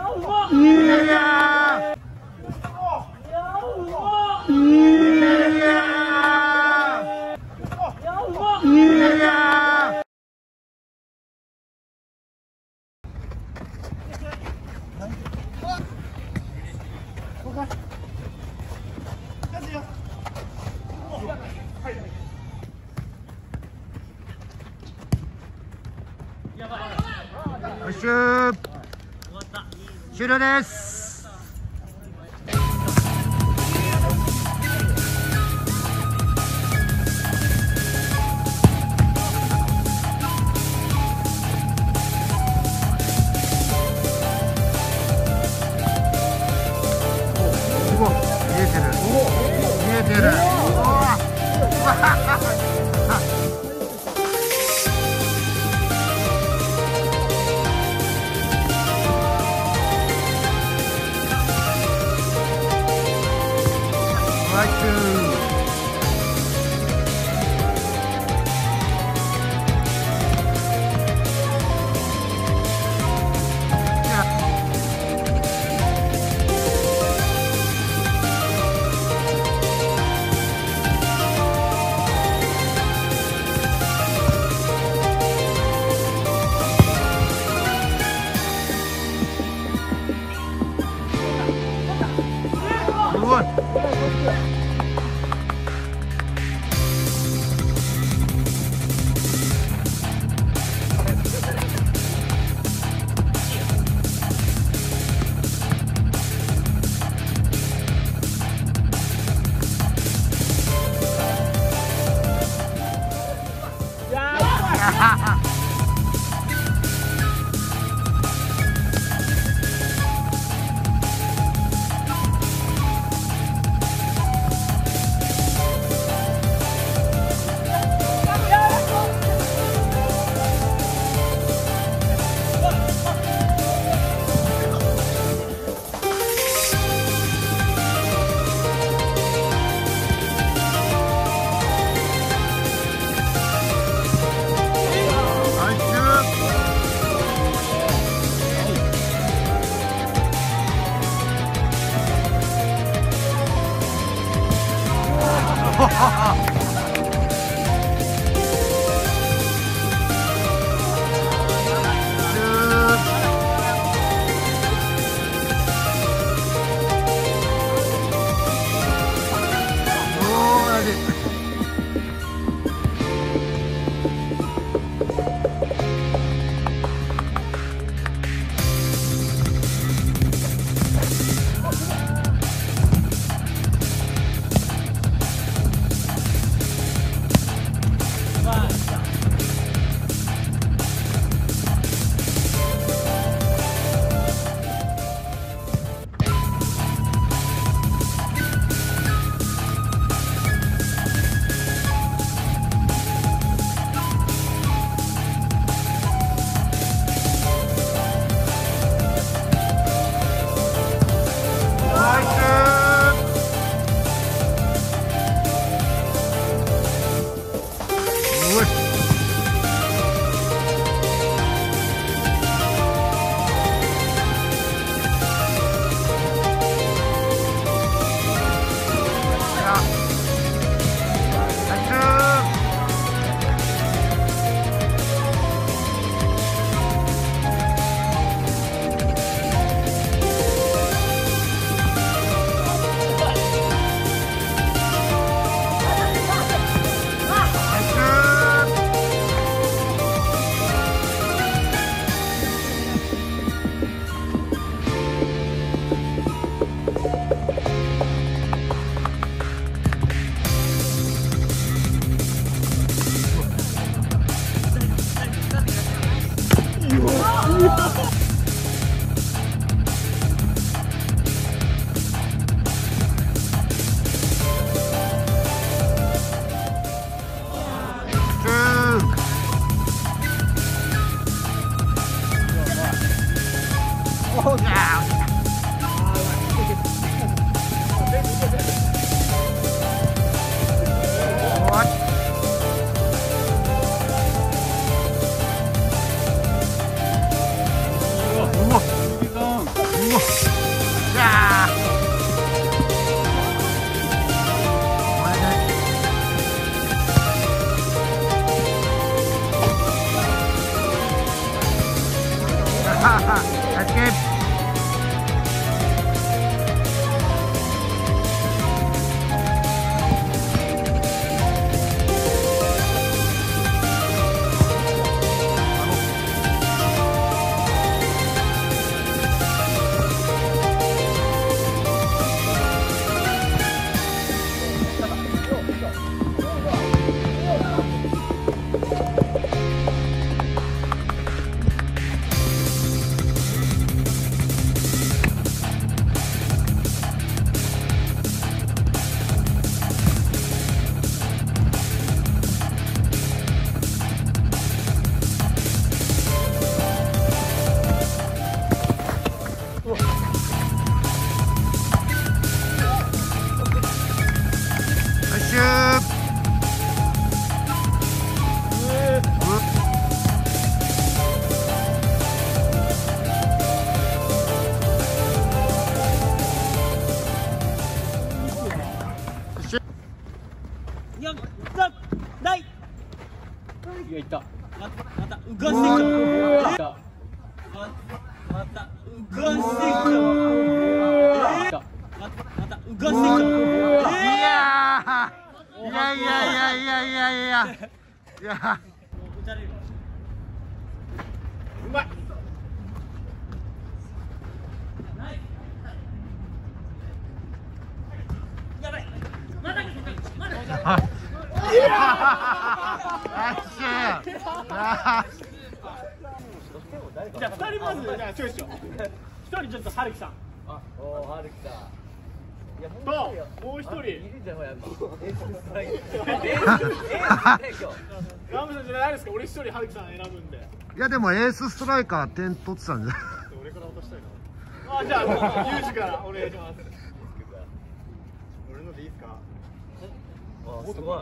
終了です。見えてる。見えてる。 ナイスキープ。 いや、いった。またうがしてきた。またうがしてきた。またうがしてきた。 いやいや。 うまい。やばい。まだ。じゃあ2人まずじゃあチョイスしよう。1人ちょっと春樹さん。 おー、春樹さん。 ともう1人。 いるじゃん、ほら。エースストライラムさんじゃないですか。俺1人春樹さん選ぶんで。 いやでもエースストライカー点取ってたんじゃない。 俺から落としたいな。あ、じゃあもうユージからお願いします。俺のでいいですか。 あ、すごい。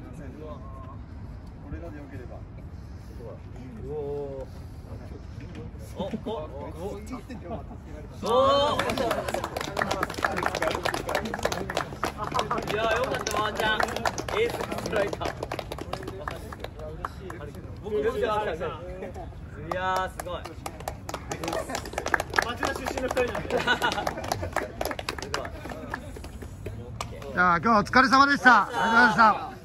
俺のでよければ。 おお。お。いや、よかった、ワンちゃん。エースストライカー。僕もじゃあ、いやー、すごい。 町田出身の2人なんで。 すごい。 じゃあ今日はお疲れ様でした。ありがとうございました。